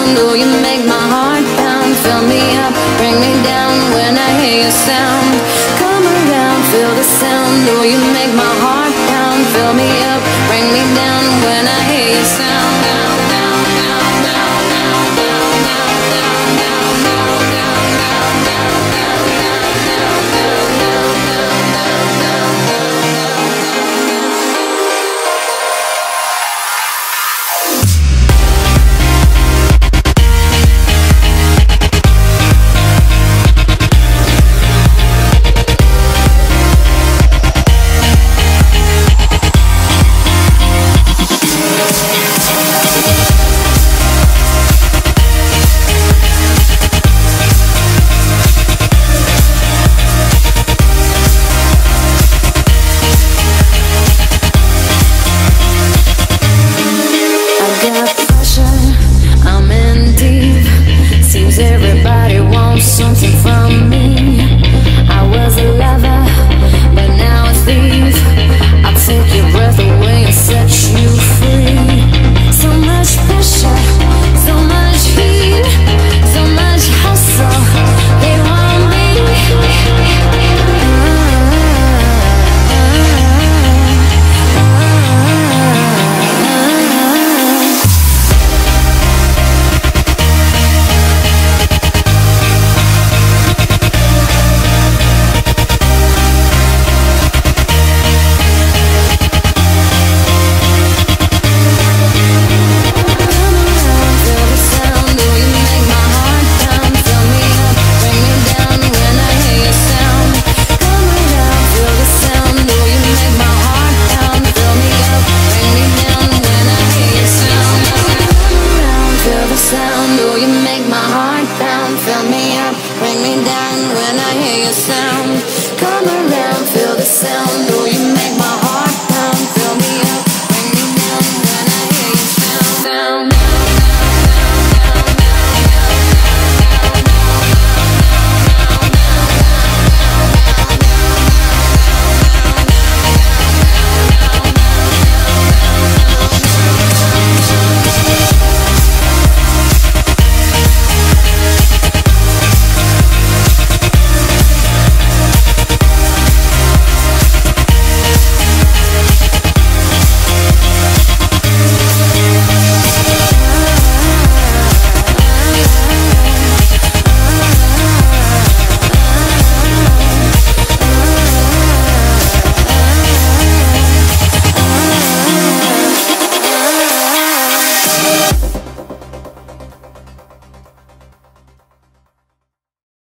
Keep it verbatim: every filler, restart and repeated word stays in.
sound, oh, you make my heart pound. Fill me up, bring me down when I hear your sound. Come around, feel the sound, oh, you make my heart pound. Fill me up, bring me down when I hear your sound. Down, down, down, down, down, down, down, down, down, down, down, down, down, down, down, down, down, down, down, down. Everybody wants something from me. I was a lover, but now a thief. I'll take your breath away and set you free. So much pressure, so much heat, so much hustle. They want me. Sound, oh, you make my heart pound. Fill me up, bring me down when I hear your sound. Come around, feel the sound, oh,